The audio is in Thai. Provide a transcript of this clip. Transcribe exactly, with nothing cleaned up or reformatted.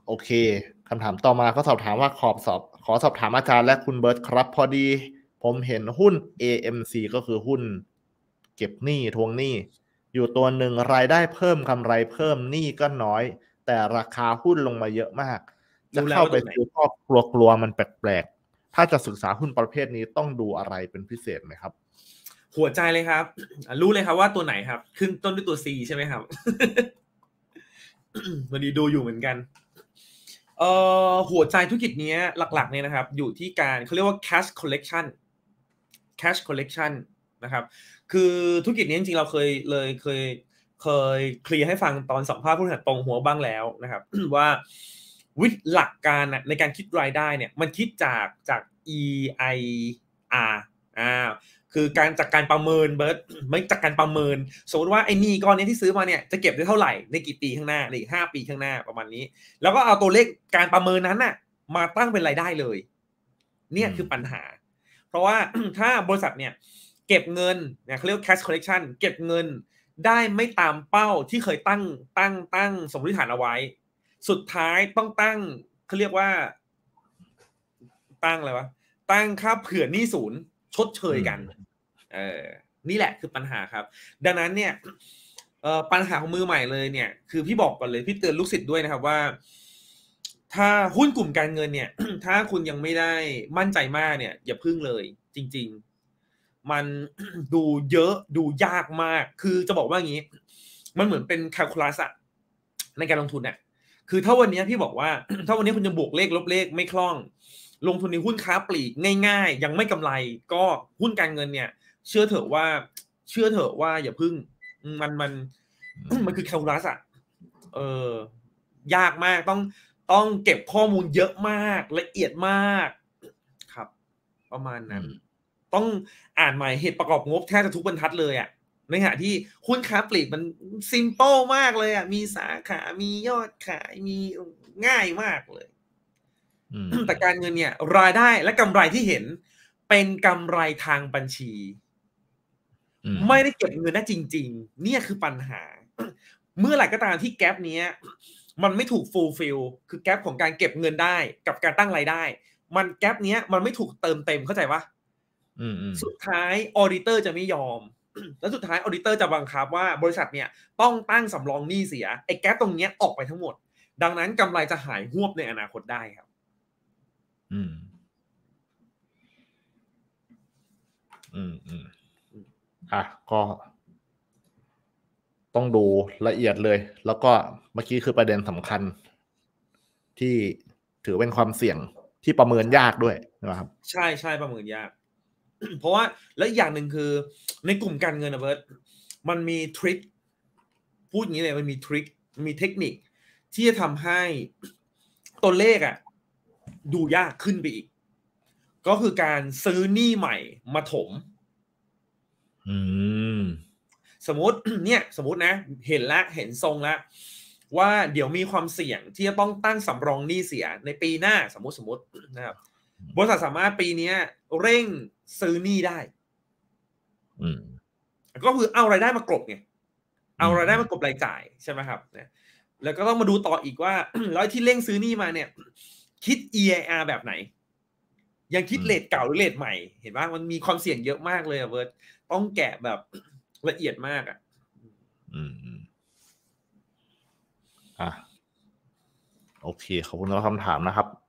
โอเคคำถามต่อมาก็สอบถามว่าขอบสอบขอสอบถามอาจารย์และคุณเบิร์ตครับพอดีผมเห็นหุ้น เอ เอ็ม ซี ก็คือหุ้นเก็บหนี้ทวงหนี้อยู่ตัวหนึ่งรายได้เพิ่มกำไรเพิ่มหนี้ก็น้อยแต่ราคาหุ้นลงมาเยอะมากจะเข้าไปซื้อก็กลัวกลัวมันแปลกๆถ้าจะศึกษาหุ้นประเภทนี้ต้องดูอะไรเป็นพิเศษไหมครับหัวใจเลยครับรู้เลยครับว่าตัวไหนครับขึ้นต้นด้วยตัว C ใช่ไหมครับ วันนี้ดูอยู่เหมือนกันเอ่อหัวใจธุรกิจนี้หลักๆเนี่ยนะครับอยู่ที่การเขาเรียกว่า cash collection cash collection นะครับคือธุรกิจนี้จริงๆเราเคยเลยเคยเคยเคลียร์ให้ฟังตอนสัมภาษณ์ผู้บริหารตรงหัวบ้างแล้วนะครับ ว่าวิธีหลักการในการคิดรายได้เนี่ยมันคิดจากจาก อี ไอ อาร์ อ่าคือการจากการประเมินเบิร์ตไม่จากการประเมินสมมติว่าไอ้หนี้ก้อนนี้ที่ซื้อมาเนี่ยจะเก็บได้เท่าไหร่ในกี่ปีข้างหน้าในอีกห้าปีข้างหน้าประมาณนี้แล้วก็เอาตัวเลขการประเมินนั้นน่ะมาตั้งเป็นรายได้เลยเนี่ยคือปัญหาเพราะว่า ถ้าบริษัทเนี่ยเก็บเงินเนี่ยเขาเรียก cash collection เก็บเงินได้ไม่ตามเป้าที่เคยตั้งตั้งตั้งสมมติฐานเอาไว้สุดท้ายต้องตั้งเขาเรียกว่าตั้งอะไรวะตั้งค่าเผื่อหนี้ศูนย์ชดเชยกันเออนี่แหละคือปัญหาครับดังนั้นเนี่ยเอ่อปัญหาของมือใหม่เลยเนี่ยคือพี่บอกก่อนเลยพี่เตือนลูกศิษย์ด้วยนะครับว่าถ้าหุ้นกลุ่มการเงินเนี่ย ถ้าคุณยังไม่ได้มั่นใจมากเนี่ยอย่าพึ่งเลยจริงๆมัน ดูเยอะดูยากมากคือจะบอกว่าอย่างนี้มันเหมือนเป็นแคลคูลัสอะในการลงทุนเนี่ยคือถ้าวันนี้พี่บอกว่า ถ้าวันนี้คุณจะบวกเลขลบเลขไม่คล่องลงทุนในหุ้นค้าปลีกง่ายๆยังไม่กำไรก็หุ้นการเงินเนี่ยเชื่อเถอะว่าเชื่อเถอะว่าอย่าพึ่งมันมันมันคือแคลคูลัสอะเออยากมากต้องต้องเก็บข้อมูลเยอะมากละเอียดมากครับประมาณนั้นต้องอ่านใหม่เหตุประกอบงบแทบจะทุกบรรทัดเลยอ่ะในขณะที่หุ้นค้าปลีกมันซิมเปิลมากเลยอ่ะมีสาขามียอดขายมีง่ายมากเลยแต่การเงินเนี่ยรายได้และกำไรที่เห็นเป็นกำไรทางบัญชีไม่ได้เก็บเงินได้จริงๆเนี่ยคือปัญหาเมื่อไหร่ก็ตามที่แกปนี้มันไม่ถูกฟูลฟิลคือแกปของการเก็บเงินได้กับการตั้งรายได้มันแกปนี้มันไม่ถูกเติมเต็มเข้าใจปะสุดท้ายออดิเตอร์จะไม่ยอมแล้วสุดท้ายออดิเตอร์จะบังคับว่าบริษัทเนี่ยต้องตั้งสำรองหนี้เสียไอ้แกปตรงนี้ออกไปทั้งหมดดังนั้นกำไรจะหายหวบในอนาคตได้ครับอืมอืมอืมอ่ะก็ต้องดูละเอียดเลยแล้วก็เมื่อกี้คือประเด็นสำคัญที่ถือเป็นความเสี่ยงที่ประเมินยากด้วยนะครับใช่ใช่ประเมินยาก เพราะว่าแล้วอย่างหนึ่งคือในกลุ่มการเงินนะเบิร์ตมันมีทริคพูดอย่างนี้เลยมันมีทริคมีเทคนิคที่จะทำให้ตัวเลขอ่ะดูยากขึ้นไปอีกก็คือการซื้อหนี้ใหม่มาถมอืมสมมติเนี่ยสมมตินะเห็นละเห็นทรงละว่าเดี๋ยวมีความเสี่ยงที่จะต้องตั้งสำรองหนี้เสียในปีหน้าสมมติสมมตินะครับบริษัทสามารถปีนี้เร่งซื้อหนี้ได้อืมก็คือเอารายได้มากลบไงเอารายได้มากลบรายจ่ายใช่ไหมครับเนี่ยแล้วก็ต้องมาดูต่ออีกว่า แล้วที่เร่งซื้อหนี้มาเนี่ยคิด อี ไอ อาร์ แบบไหนยังคิดเรทเก่าหรือเรทใหม่เห็นป่ะมันมีความเสี่ยงเยอะมากเลยอะเบิร์ตต้องแกะแบบละเอียดมากอ่ะอืมอืมอ่ะโอเคขอบคุณสำหรับคำถามนะครับ